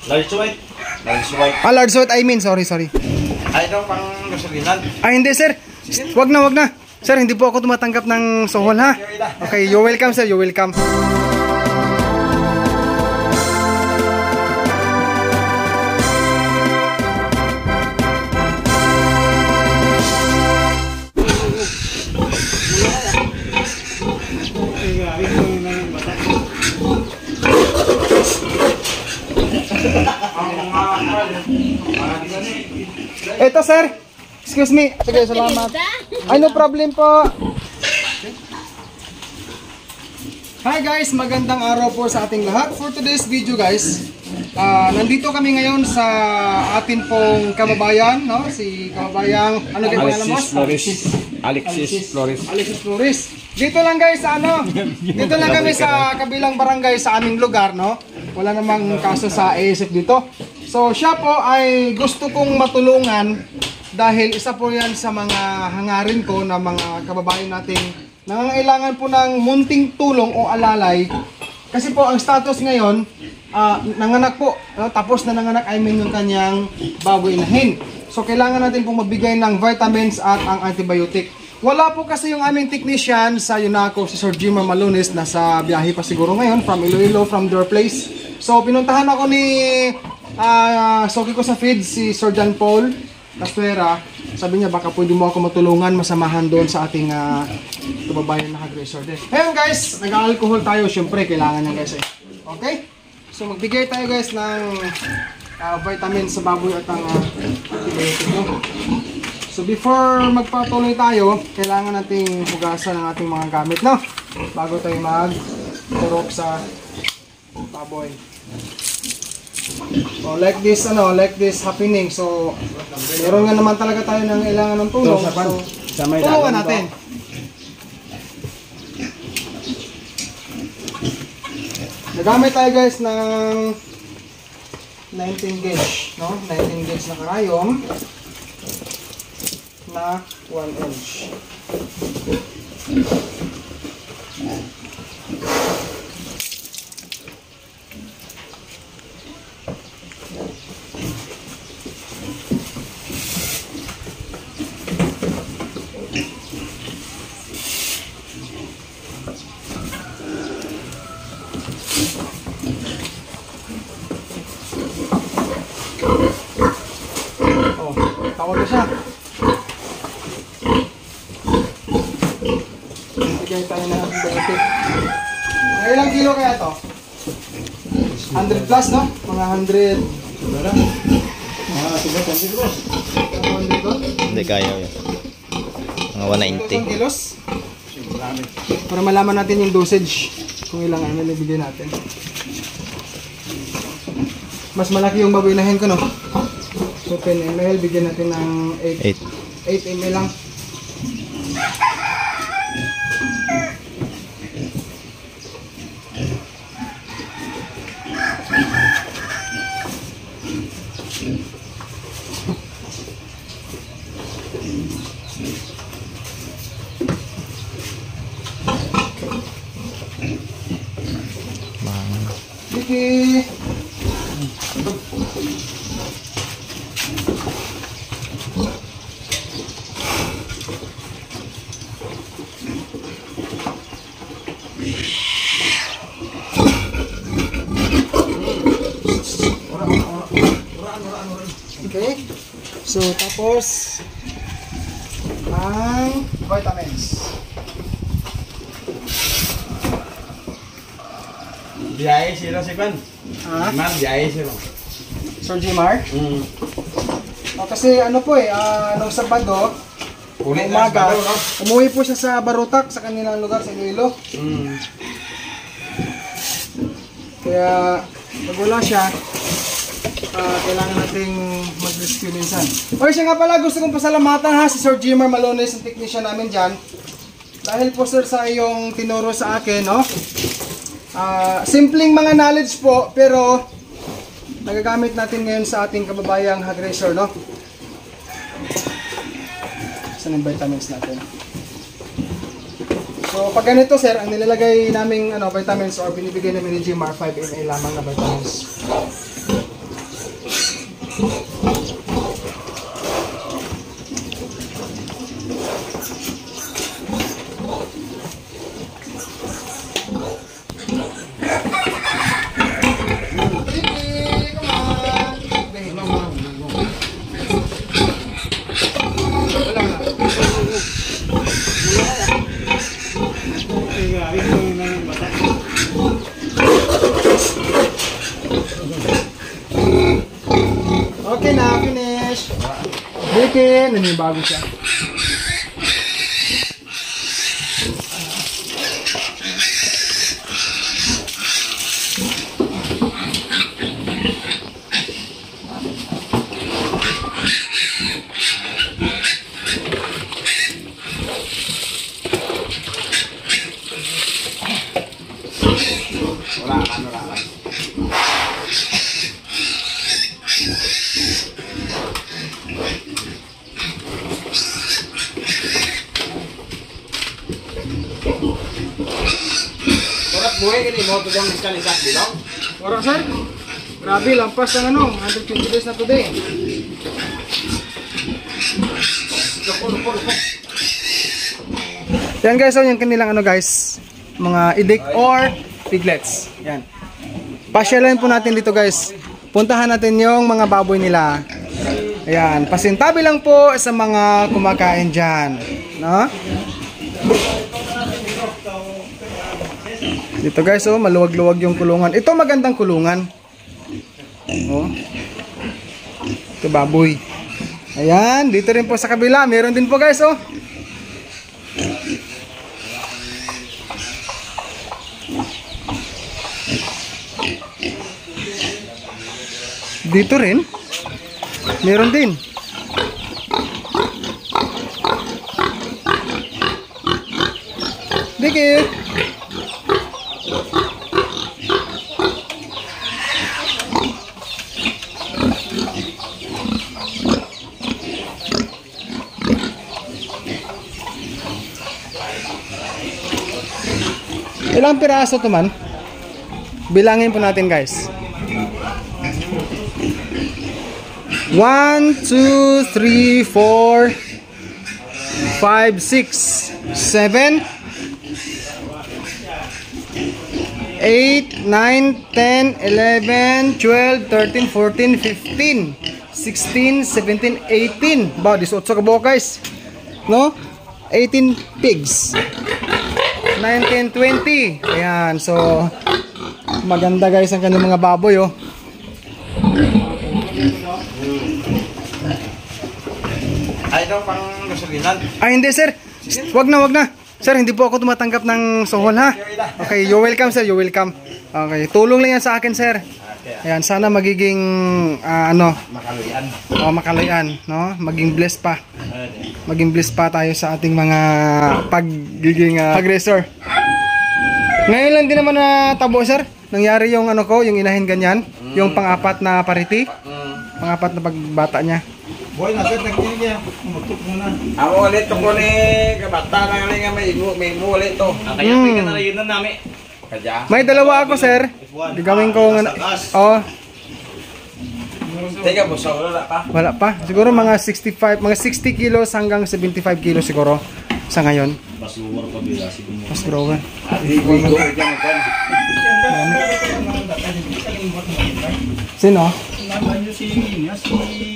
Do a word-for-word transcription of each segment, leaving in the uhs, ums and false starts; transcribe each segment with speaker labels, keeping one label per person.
Speaker 1: Large white. Large white.
Speaker 2: Ah, large white, I mean, sorry, sorry.
Speaker 1: Ay, ito pang gasolinan.
Speaker 2: Ah, hindi sir. Wag na, wag na. Sir, hindi po ako tumatanggap ng sohol ha. Okay, you're welcome sir, you're welcome. Ito sir. Excuse me. Sige, salamat. Ay, no problem po. Hi guys, magandang araw po sa ating lahat. For today's video guys, uh, nandito kami ngayon sa atin pong kababayan, no? Si kababayang, ano kayo pangalan mo?
Speaker 1: Alexis Alexis Flores.
Speaker 2: Alexis Flores. Dito lang guys sa ano? Dito lang kami sa kabilang barangay sa aming lugar, no? Wala namang kaso sa A S F dito. So siya po ay gusto kong matulungan dahil isa po yan sa mga hangarin ko na mga kababayan nating nangangailangan po ng munting tulong o alalay. Kasi po ang status ngayon, uh, nanganak po, no? Tapos na nanganak, I mean yung kanyang baboy inahin. So kailangan natin pong magbigay ng vitamins at ang antibiotic. Wala po kasi yung aming technician sa Yunaco, si Sir Jimmer Malones, nasa biyahe pa siguro ngayon from Iloilo, from their place. So pinuntahan ako ni uh, Soki ko sa feed, si Sir John Paul Castuera. Sabi niya baka pwede mo ako matulungan, masamahan doon sa ating uh, kababayan na aggressor din. Ngayon guys, nag-alcohol tayo, syempre kailangan niya guys eh. Okay? So magbigay tayo guys ng uh, vitamins sa baboy at ang uh, antibiotic, no? So before magpatuloy tayo, kailangan nating hugasan ang ating mga gamit, no? Bago tayo mag-turok sa baboy. So like this, ano, like this happening. So meron nga naman talaga tayo ng kailangan ng tulong. So tulungan natin. Nagamit tayo guys ng nineteen gauge, no? nineteen gauge na karayom na one inch. Oh, tawag na siya. Bigyan tayo na antibiotic. Mga ilang kilo kaya to? one hundred plus, no? Mga one hundred. Wala. Mga tiga, one hundred kilos.
Speaker 3: Hindi kaya yun. Mga one ninety.
Speaker 2: Kilos. Para malaman natin yung dosage. Kung ilang ano nabigyan natin. Mas malaki yung baboynahin ko, no? So ten milliliters, bigyan natin ng eight milliliters lang. Sige. Okay. So tapos ang vitamins.
Speaker 1: Biyahe sila si Kwan.
Speaker 2: Ah?
Speaker 1: Man, biyahe sila.
Speaker 2: Sir Jimar?
Speaker 1: Mm.
Speaker 2: Oh, kasi ano po eh, uh, nung Sabado,
Speaker 1: Ulit
Speaker 2: umaga,
Speaker 1: na, no?
Speaker 2: umuwi po siya sa Barutak, sa kanilang lugar, sa Iloilo.
Speaker 1: Mm.
Speaker 2: Kaya, pag wala siya, uh, kailangan nating mag-rescue minsan. Okay, siya nga pala, gusto kong pasalamatan ha, si Sir Jimmer Malones, ang technician namin dyan. Dahil po sir sa iyong tinuro sa akin, no? Uh, simpleng mga knowledge po, pero nagagamit natin ngayon sa ating kababayang aggressor, no? Saan ang vitamins natin? So pag ganito sir, ang nilalagay naming ano, vitamins or binibigay namin ni Jimar, five milliliters lamang na vitamins. Okay na, finish. Bikin, nanibago siya.
Speaker 1: Wala ka, wala ka. Surat buhay ka mo ito yung iskalisat bilang?
Speaker 2: Ora sir, grabe, lampas ng ano, one hundred twenty days na today.
Speaker 1: Lupo, lupo, lupo.
Speaker 2: Yan guys, so yung kanilang ano guys, mga idik or piglets. Yan. Pasyalan po natin dito guys. Puntahan natin yung mga baboy nila. Ayan, pasintabi lang po sa mga kumakain dyan. No? Dito guys, oh, maluwag-luwag yung kulungan. Ito magandang kulungan. Oh. Ito baboy. Ayan, dito rin po sa kabila. Meron din po guys, oh. Dito rin. Meron din. Dikit. Ilang piraso to man? Bilangin po natin guys. one, two, three, four, five, six, seven, eight, nine, ten, eleven, twelve, thirteen, fourteen, fifteen, sixteen, seventeen, eighteen. Ba, eighteen ka buo guys. No? eighteen pigs. nineteen, twenty. Ayan, so maganda guys ang kanyang mga baboy, oh.
Speaker 1: Ay, ito pang gasolinan.
Speaker 2: Ay, hindi sir. Wag na, wag na. Sir, hindi po ako tumatanggap ng sohol ha. Okay, you're welcome sir, you're welcome. Okay, tulong lang yan sa akin sir. Ayan, sana magiging uh, ano,
Speaker 1: Makaluyan.
Speaker 2: oh, makalayan, no? Maging blessed pa. Maging blessed pa tayo sa ating mga pagiging uh, pag-racer. Ngayon lang din naman na tabo sir. Nangyari yung ano ko, yung inahin ganyan, mm. yung pang-apat na parity. Mm. Pang-apat na pagbata niya.
Speaker 1: Boy, nasa nagkinig niya. Umutok muna. Ako ulit ko ni kabata na nga may may mo ulit to.
Speaker 3: Kaya mm. ka na rin na namin.
Speaker 1: Kadya.
Speaker 2: May dalawa ako sir. Gagawin ko ng oh.
Speaker 1: Teka, bosa wala pa.
Speaker 2: Wala pa. Siguro mga sixty-five, mga sixty kilos hanggang seventy-five kilos siguro sa ngayon.
Speaker 3: Mas lower pa bila siguro.
Speaker 2: Mas grower. Sino?
Speaker 1: Naman yung si niya si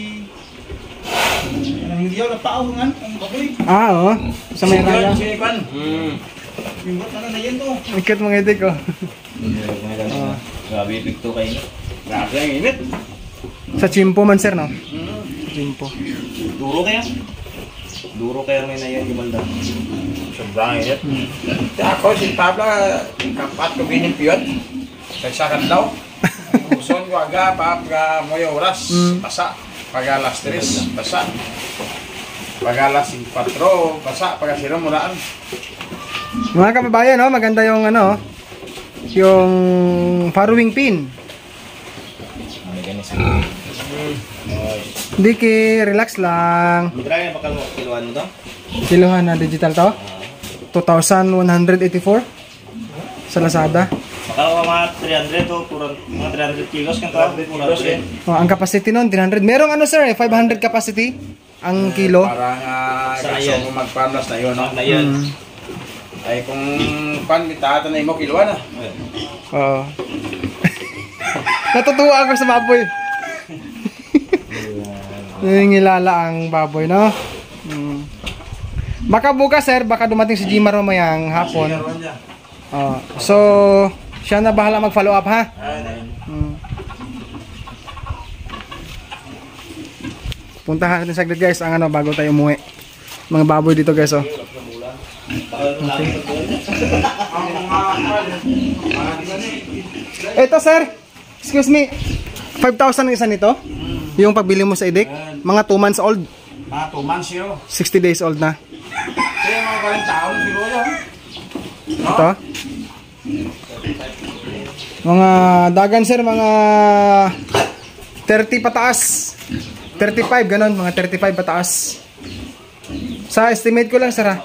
Speaker 1: hindi ako napaungan ang baboy.
Speaker 2: Ah, oo. Sa may raya.
Speaker 1: Si Kwan. Hmm. Yung bot na na yan to.
Speaker 2: Ikit mga itik ko.
Speaker 3: Grabe epekto kayo.
Speaker 1: Grabe ang init.
Speaker 2: Sa chimpo man sir, no?
Speaker 1: Hmm.
Speaker 2: Chimpo.
Speaker 3: Duro kaya? Duro kaya may nayan yung balda.
Speaker 1: Sobrang init. Ako si Pablo, kapat ko binimpiyon. Kaysa kadlaw. Uson ko aga, papaga mo yung oras. Pasa. Pag alas tres, basa. Pag alas patro, basa. Pag asiro mulaan.
Speaker 2: Mga kababayan, no? Maganda yung ano, yung farrowing pin.
Speaker 3: May ganito.
Speaker 2: Hindi ki, relax lang.
Speaker 3: Magkano yung bakal mo? Kiluan mo to?
Speaker 2: Kiluhan na digital to? two thousand one hundred eighty-four sa Lazada.
Speaker 3: Bakal mga three hundred to mga three hundred kilos kan to? Kilos eh.
Speaker 2: Oh, ang capacity nun, three hundred. Merong ano sir, eh, five hundred capacity ang kilo.
Speaker 1: Parang uh, gusto ko mag-farmers na yun, no?
Speaker 3: Na yan.
Speaker 2: Hmm.
Speaker 1: Ay kung pan, mitata na mo kiluan, ah.
Speaker 2: Oo. Natutuwa ako sa baboy. Nangingilala ang baboy, no? Hmm. Baka bukas sir, baka dumating si Jimar mamayang hapon. Oh, so, siya na bahala mag-follow up ha? Hmm. puntahan natin saglit guys ang ano bago tayo umuwi. Mga baboy dito guys oh. Ito sir, excuse me, five thousand ang isa nito? Yung pagbili mo sa idik? Mga two months old?
Speaker 1: Mga two months yun.
Speaker 2: sixty days old na.
Speaker 1: Kaya mga galing taon siguro yun.
Speaker 2: Ito? Mga dagan sir, mga thirty pataas. thirty-five, ganon, mga thirty-five pataas. Sa estimate ko lang sir ha.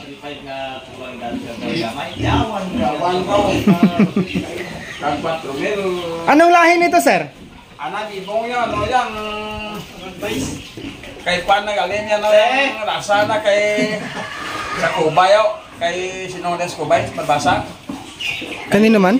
Speaker 2: Anong lahi nito sir?
Speaker 1: Anak ibong yan, ano yan? Kay Pan nagaling yan ng rasa na kay sa Kubayo, kay Sinones Kubay, Marbasa.
Speaker 2: Kanino man?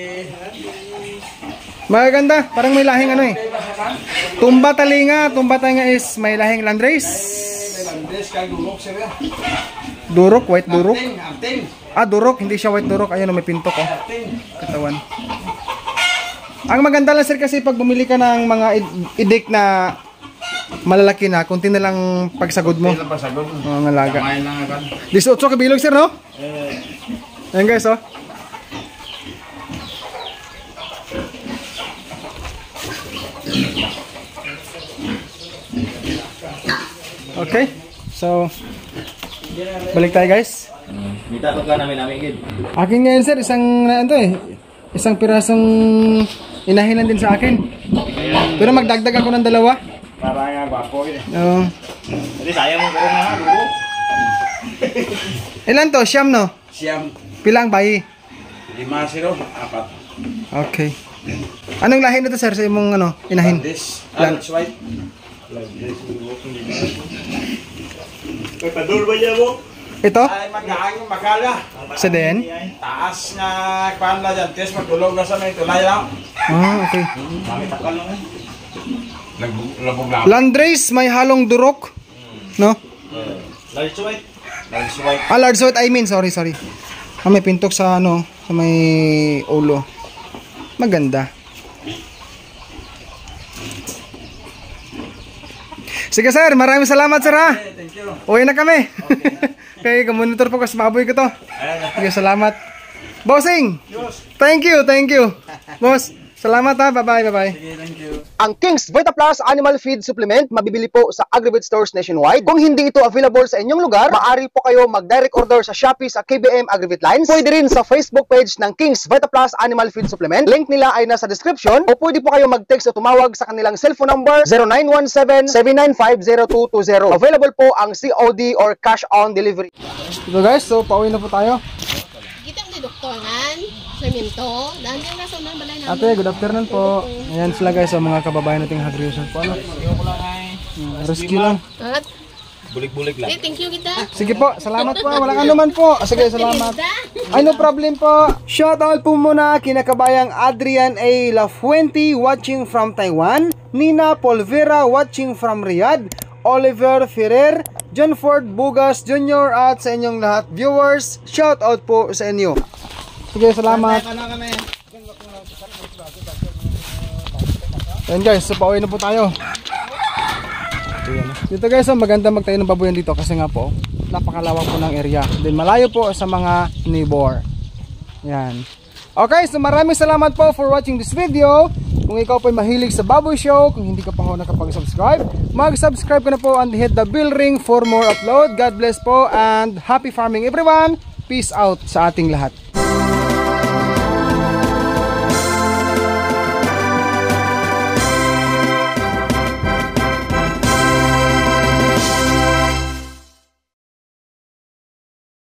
Speaker 2: Maganda, parang may lahing ano eh. Tumba Talinga, Tumba Talinga is may lahing landrace.
Speaker 1: Landrace kay Durok sila.
Speaker 2: Durok, white durok.
Speaker 1: Arting, arting.
Speaker 2: Ah, durok, hindi siya white durok. Ayun, may pintok oh.
Speaker 1: Arting.
Speaker 2: Katawan. Ang maganda lang sir kasi pag bumili ka ng mga idik na malalaki na, kunti na lang pagsagod mo.
Speaker 1: Hindi lang pasagod.
Speaker 2: Mga laga.
Speaker 1: Kamain lang agad.
Speaker 2: eighteen kabilog sir no? Ayan guys oh. Okay, so balik tayo guys.
Speaker 3: Dita to ka namin namin gid.
Speaker 2: Akin ngayon sir, isang ano eh, isang pirasong inahilan din sa akin. Pero magdagdag ako ng dalawa.
Speaker 1: Para nga gwapo eh.
Speaker 2: Oo.
Speaker 3: Jadi sayang mo pero nga dugo.
Speaker 2: Ilan to? Siyam no?
Speaker 1: Siyam.
Speaker 2: Pilang bayi?
Speaker 1: Lima zero, apat.
Speaker 2: Okay. Anong lahi nito sir sa imong ano, inahin?
Speaker 1: Landes.
Speaker 2: Lan-
Speaker 1: Landes white.
Speaker 3: Kay padul ba niya mo?
Speaker 2: Ito?
Speaker 1: Ay, mag-aang yung makala.
Speaker 2: Sa din?
Speaker 1: Taas nga kwan na dyan. Tiyes magdulog na sa may tulay lang.
Speaker 2: Ah, okay.
Speaker 3: Kami takal lang eh.
Speaker 1: Labog-labog.
Speaker 2: Landrace may halong durok. No?
Speaker 3: Large white.
Speaker 1: Landes white.
Speaker 2: Ah, large white I mean, sorry, sorry. Ah, may pintok sa ano, sa may ulo. Maganda. Sige sir, maraming salamat sir ha.
Speaker 1: Okay, thank you.
Speaker 2: Uwi na kami. Okay, kamonitor po kasi baboy ko to. Sige, salamat. Bossing! Thank you, thank you. Boss, salamat ha. Bye-bye, bye-bye.
Speaker 1: Okay, thank you.
Speaker 2: Ang King's Vita Plus Animal Feed Supplement mabibili po sa Agribit stores nationwide. Kung hindi ito available sa inyong lugar, maaari po kayo mag-direct order sa Shopee sa K B M Agribit Lines. Pwede rin sa Facebook page ng King's Vita Plus Animal Feed Supplement. Link nila ay nasa description. O pwede po kayo mag-text o tumawag sa kanilang cellphone number zero nine one seven, seven nine five, zero two two zero. Available po ang C O D or cash on delivery. So guys, so pauwi na po tayo.
Speaker 4: Kita ang doktoran, Sarmiento, dahil yung nasa unang balay namin.
Speaker 2: Ate, good afternoon po. Ayan sila guys, so mga kababayan nating hagriusan po. Ano? Hmm, rescue lang.
Speaker 4: At,
Speaker 3: Bulik-bulik lang.
Speaker 4: eh, thank you kita.
Speaker 2: Sige po, salamat po. Walang anuman po. Sige, salamat. Ay, no problem po. Shoutout po muna kinakabayang Adrian A. Lafuente watching from Taiwan, Nina Polvera watching from Riyadh, Oliver Ferrer, John Ford Bugas Junior at sa inyong lahat viewers, shoutout po sa inyo. Sige, salamat. Ayan guys, so pauwi na po tayo. Dito guys, so maganda magtayo ng baboyan dito kasi nga po napakalawak po ng area. Then malayo po sa mga neighbor. Yan. Okay, so maraming salamat po for watching this video. Kung ikaw po ay mahilig sa baboy show, kung hindi ka pa ho nakapag-subscribe, mag-subscribe ka na po and hit the bell ring for more upload. God bless po and happy farming everyone. Peace out sa ating lahat.